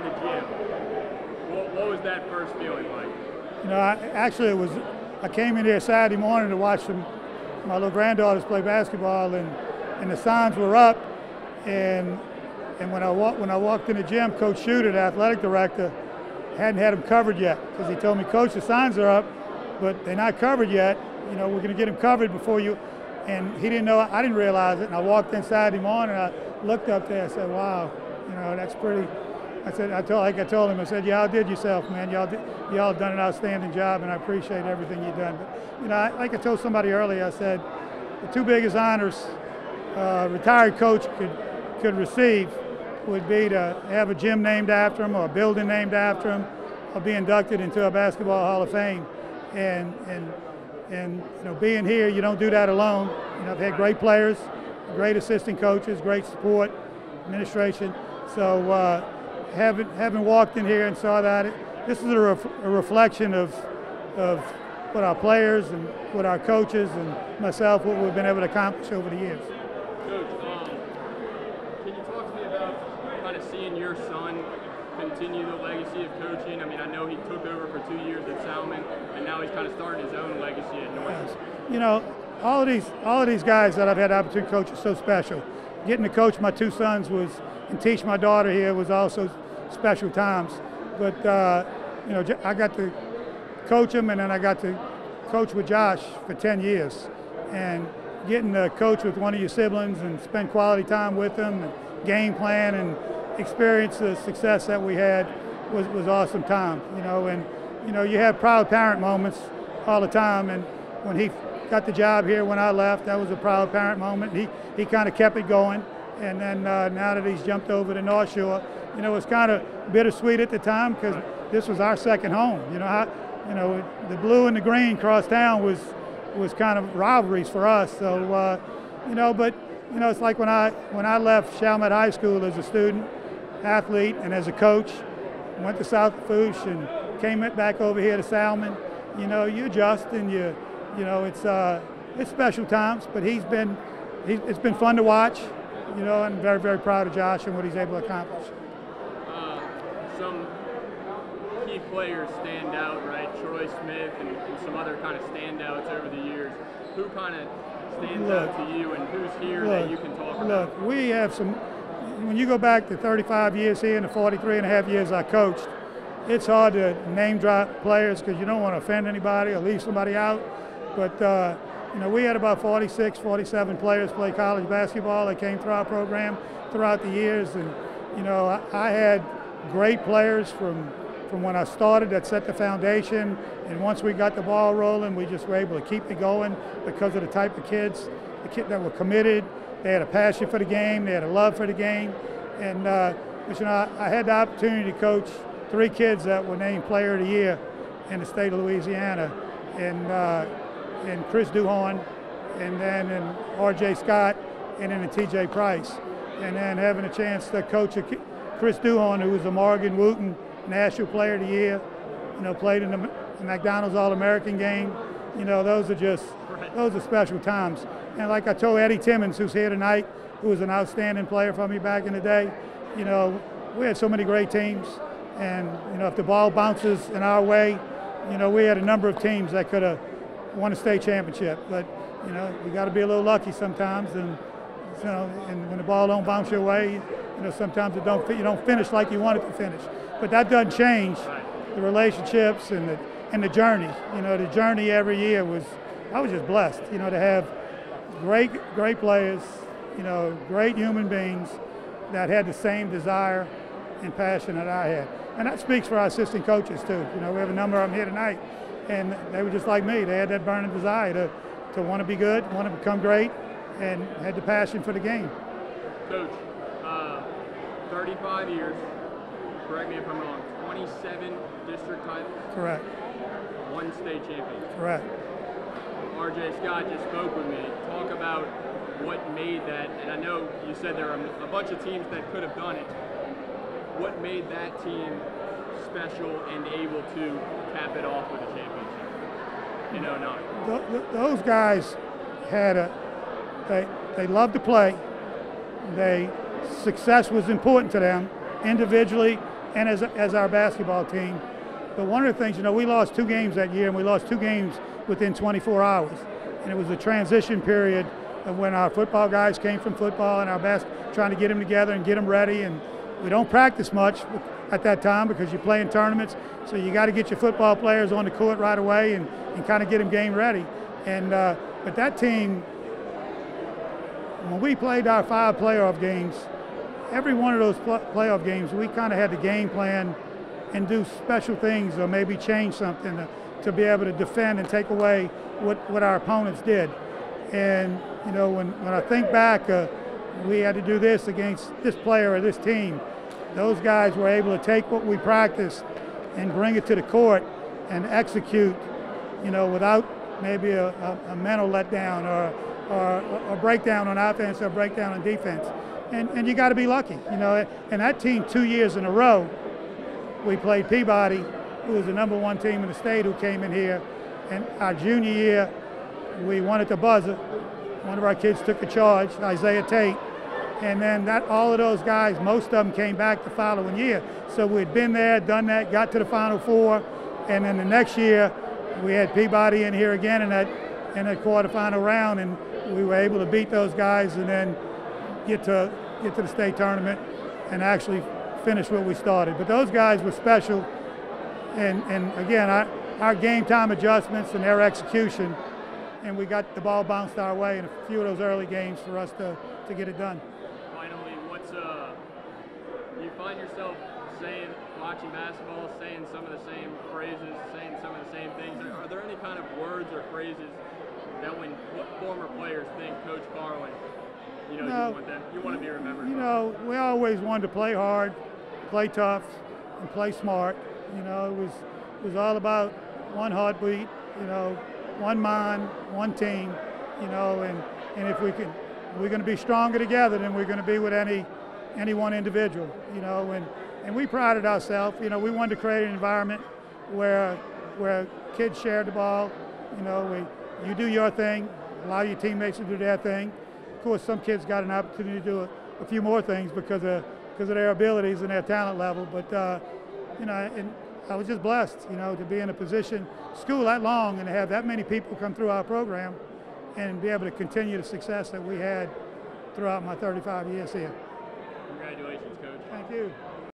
the gym. What was that first feeling like? You know, I came in here Saturday morning to watch my little granddaughters play basketball, and the signs were up, and when I walked in the gym, Coach Shooter, the athletic director, hadn't had them covered yet, because he told me, Coach, the signs are up, but they're not covered yet. You know, we're going to get them covered before you. And he didn't know, I didn't realize it. And I walked in Saturday morning, and I looked up there. I said, wow, you know, that's pretty. I told him, I said, you outdid yourself, man. Y'all have done an outstanding job, and I appreciate everything you've done. But, you know, like I told somebody earlier, I said, the two biggest honors a retired coach could receive would be to have a gym named after him, or a building named after him, or be inducted into a Basketball Hall of Fame. And you know, being here, you don't do that alone. You know, I've had great players, great assistant coaches, great support, administration. So having walked in here and saw that, this is a reflection of what our players and what our coaches and myself, what we've been able to accomplish over the years. Coach, can you talk to me about kind of seeing your son continue the legacy of coaching? I mean, I know he took over for 2 years at Salmon, and now he's kind of starting his own legacy at North. Yes. You know, all of these guys that I've had the opportunity to coach are so special. Getting to coach my two sons and teach my daughter here was also special times. But you know, I got to coach them, and then I got to coach with Josh for 10 years. And getting to coach with one of your siblings and spend quality time with them, and game plan and experience the success that we had was awesome time. You know, and you know, you have proud parent moments all the time. And when he got the job here when I left, that was a proud parent moment. He kind of kept it going. And then now that he's jumped over to North Shore, you know, it's kind of bittersweet at the time, because this was our second home. You know, the blue and the green cross town was kind of rivalries for us. So you know, but you know, it's like when I left Chalmette High School as a student, athlete, and as a coach, went to South Lafourche and came back over here to Salmon. You know, you adjust, and you know, it's special times. But it's been fun to watch. You know, and very, very proud of Josh and what he's able to accomplish. Some key players stand out, right? Troy Smith and some other kind of standouts over the years. Who kind of stands out to you, and who's here that you can talk about? Look, we have some. When you go back to 35 years here and the 43 and a half years I coached, it's hard to name drop players because you don't want to offend anybody or leave somebody out. But you know, we had about 46, 47 players play college basketball that came through our program throughout the years. And, you know, I had great players from when I started that set the foundation. And once we got the ball rolling, we just were able to keep it going because of the type of kids that were committed. They had a passion for the game. They had a love for the game. And, but, you know, I had the opportunity to coach 3 kids that were named Player of the Year in the state of Louisiana. And Chris Duhon, and then R.J. Scott, and then T.J. Price. And then having a chance to coach Chris Duhon, who was a Morgan Wooten National Player of the Year, you know, played in the McDonald's All-American game. You know, those are special times. And like I told Eddie Timmons, who's here tonight, who was an outstanding player for me back in the day, you know, we had so many great teams. And, you know, if the ball bounces in our way, you know, we had a number of teams that could have won a state championship, but you know, you got to be a little lucky sometimes, and you know, and when the ball don't bounce your way, you know, sometimes you don't finish like you want it to finish. But that doesn't change the relationships and the journey. You know, the journey every year I was just blessed, you know, to have great players, you know, great human beings that had the same desire and passion that I had, and that speaks for our assistant coaches too. You know, we have a number of them here tonight. And they were just like me. They had that burning desire to want to be good, want to become great, and had the passion for the game. Coach, 35 years, correct me if I'm wrong, 27 district titles? Correct. 1 state champion? Correct. R.J. Scott just spoke with me. Talk about what made that, and I know you said there are a bunch of teams that could have done it. What made that team special and able to cap it off with a championship in 09? Those guys had they loved to play. Success was important to them individually and as our basketball team. But one of the things, we lost 2 games that year, and we lost 2 games within 24 hours. And it was a transition period of when our football guys came from football and our trying to get them together and get them ready. And we don't practice much at that time because you're playing tournaments, so you got to get your football players on the court right away and kind of get them game ready. And but that team, when we played our 5 playoff games, every one of those playoff games, we kind of had to game plan and do special things or maybe change something to be able to defend and take away what our opponents did. And when I think back, we had to do this against this player or this team. Those guys were able to take what we practiced and bring it to the court and execute, without maybe a mental letdown or a breakdown on offense or a breakdown on defense. And you got to be lucky, And that team 2 years in a row, we played Peabody, who was the #1 team in the state, who came in here. And our junior year, we won at the buzzer. One of our kids took a charge, Isaiah Tate. And then all of those guys, most of them came back the following year. So we'd been there, done that, got to the Final Four. And then the next year, we had Peabody in here again in that quarterfinal round. And we were able to beat those guys and then get to the state tournament and actually finish what we started. But those guys were special, and again, our game time adjustments and their execution, and we got the ball bounced our way in a few of those early games for us to get it done. Finally, do you find yourself watching basketball, saying some of the same phrases, saying some of the same things? Are there any kind of words or phrases that when former players think Coach Carlin, you want to be remembered? We always wanted to play hard, play tough, and play smart. It was all about one heartbeat, one mind, one team, and if we're going to be stronger together than we're going to be with any one individual, and we prided ourselves, we wanted to create an environment where kids shared the ball, you do your thing, allow your teammates to do their thing. Of course, some kids got an opportunity to do a few more things because of their abilities and their talent level, but and I was just blessed, to be in a position, school that long, and to have that many people come through our program and be able to continue the success that we had throughout my 35 years here. Congratulations, Coach. Thank you.